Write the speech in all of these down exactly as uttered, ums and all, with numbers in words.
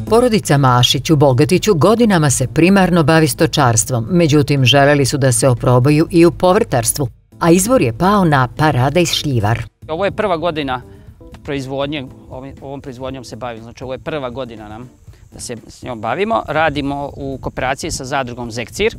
Porodica Mašić u Bogatiću godinama se primarno bavi stočarstvom, međutim želeli su da se oprobaju i u povrtarstvu, a izvor je pao na Paradajz šljivar. Ovo je prva godina proizvodnje, ovom proizvodnjom se bavimo, znači ovo je prva godina nam da se s njom bavimo. Radimo u kooperaciji sa zadrugom Zekcir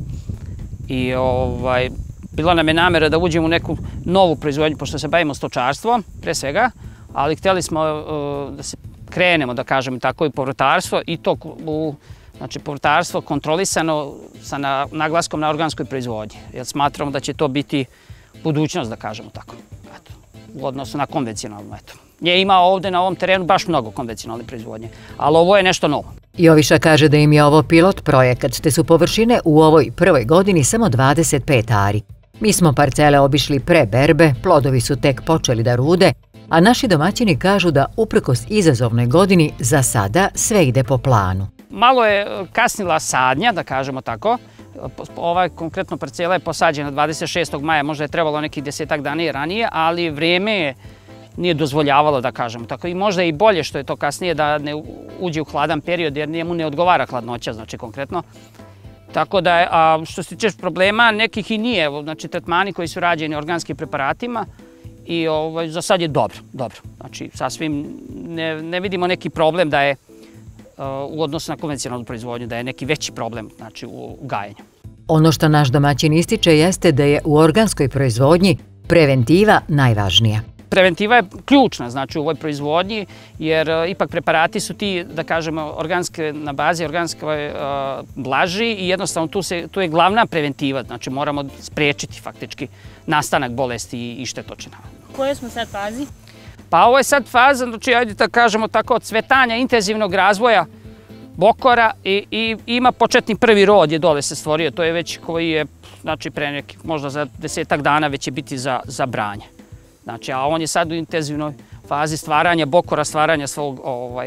i ovaj, bila nam je namera da uđemo u neku novu proizvodnju, pošto se bavimo stočarstvom, pre svega, ali htjeli smo uh, da se krenemo, da kažem tako, i povrtarstvo i to u, znači, povrtarstvo kontrolisano sa na, naglaskom na organskoj proizvodnji, jer smatramo da će to biti budućnost, da kažemo tako, eto, u odnosu na konvencionalnu. Eto. Nje ima ovdje na ovom terenu baš mnogo konvencionalne proizvodnje, ali ovo je nešto novo. Joviša kaže da im je ovo pilot projekat, te su površine u ovoj prvoj godini samo dvadeset pet ari. Mi smo parcele obišli pre berbe, plodovi su tek počeli da rude, a naši domaćini kažu da uprkos izazovnoj godini za sada sve ide po planu. Malo je kasnila sadnja, da kažemo tako. Ova konkretno parcela je posađena dvadeset šestog maja, možda je trebalo nekih desetak dana i ranije, ali vrijeme je nije dozvoljavalo, da kažemo tako. I možda i bolje što je to kasnije da ne uđe u hladan period, jer njemu ne odgovara hladnoća, znači konkretno. Tako da, a što se tiče problema, nekih i nije, znači tretmani koji su rađeni organskim preparatima i ovaj, za sad je dobro, dobro. Znači, sasvim ne, ne vidimo neki problem da je uh, u odnosu na konvencionalnu proizvodnju, da je neki veći problem, znači, u, u gajenju. Ono što naš domaćin ističe jeste da je u organskoj proizvodnji preventiva najvažnija. Preventiva je ključna, znači, u ovoj proizvodnji, jer uh, ipak preparati su ti, da kažemo, organske, na bazi organske uh, blaži i jednostavno tu, se, tu je glavna preventiva, znači moramo spriječiti faktički nastanak bolesti i, i štetočina. U kojoj smo sad fazi? Pa ovo je sad faza, znači, ajde da kažemo tako, od cvetanja, intenzivnog razvoja bokora i, i ima početni prvi rod je dole se stvorio, to je već koji je, znači, pre neki, možda za desetak dana već će biti za, za branje. Znači, a on je sad u intenzivnoj fazi stvaranja bokora, stvaranja svog, ovaj,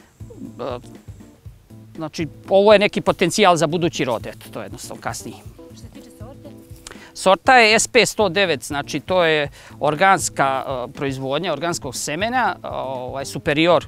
znači, ovo je neki potencijal za budući rod, eto, to je jednostavno kasnije. Što se tiče sorte? Sorta je S P sto devet, znači, to je organska uh, proizvodnja, organskog semena, ovaj, Superior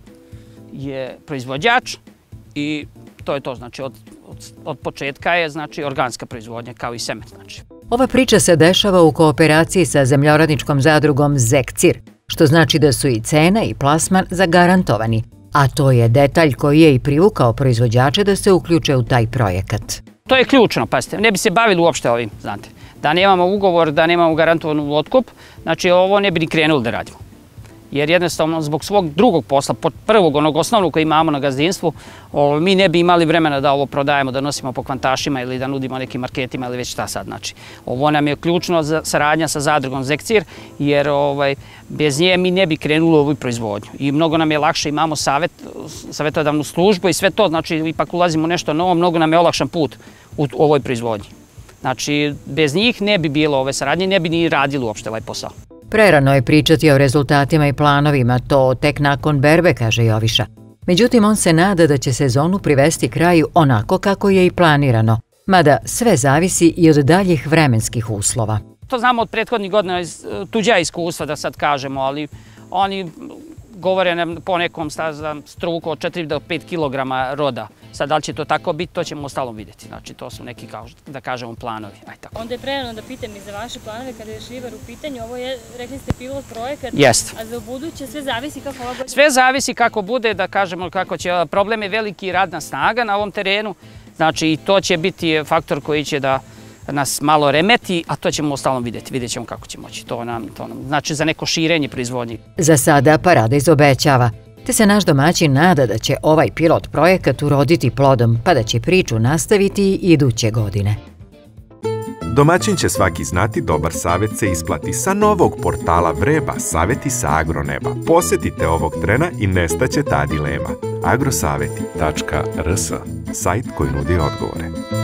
je proizvođač i to je to, znači, od, od, od početka je, znači, organska proizvodnja kao i semen, znači. Ova priča se dešava u kooperaciji sa zemljoradničkom zadrugom Zekcir, što znači da su i cena i plasman zagarantovani, a to je detalj koji je i privukao proizvođače da se uključe u taj projekat. To je ključno, pazite, ne bi se bavili uopšte ovim, znate. Da nemamo ugovor, da nemamo garantovanu otkup, znači ovo ne bi ni krenuli da radimo. Jer jednostavno zbog svog drugog posla, prvog onog osnovnog koji imamo na gazdinstvu, mi ne bi imali vremena da ovo prodajemo, da nosimo po kvantašima ili da nudimo nekim marketima ili već šta sad. Znači, ovo nam je ključno za saradnja sa zadrugom Zekcir, jer ovaj, bez nje mi ne bi krenuli u ovu proizvodnju. I mnogo nam je lakše, imamo savjet, savjetodavnu službu i sve to, znači ipak ulazimo u nešto novo, mnogo nam je olakšan put u ovoj proizvodnji. Znači, bez njih ne bi bilo ove saradnje, ne bi ni radili uopšte ovaj posao. Prerano je pričati o rezultatima i planovima, to tek nakon berbe, kaže Joviša. Međutim, on se nada da će sezonu privesti kraju onako kako je i planirano, mada sve zavisi i od daljih vremenskih uslova. To znamo od prethodnih godina, tuđa iskustva da sad kažemo, ali oni govore nam po nekom struku od četiri do pet kilograma roda. Sad, da li će to tako biti, to ćemo ostalom vidjeti. Znači, to su neki, kao, da kažemo, planovi. Aj, tako. Onda je prerano da pitam i za vaše planove kada je šljivar u pitanju. Ovo je, rekli ste, pilot projekat. Jest. A za buduće sve zavisi kako ova godina? Sve zavisi kako bude, da kažemo kako će. Problem je veliki radna snaga na ovom terenu. Znači, i to će biti faktor koji će da nas malo remeti, a to ćemo ostalom vidjeti. Vidjet ćemo kako će moći. To nam, to nam znači za neko širenje proizvodnje. Za sada Paradajz obećava, te se naš domaćin nada da će ovaj pilot projekat uroditi plodom, pa da će priču nastaviti i iduće godine. Domaćin će svaki znati, dobar savjet se isplati. Sa novog portala Vreba, savjeti sa agroneba. Posjetite ovog trena i nestaće ta dilema. agrosaveti tačka r s, sajt koji nudi odgovore.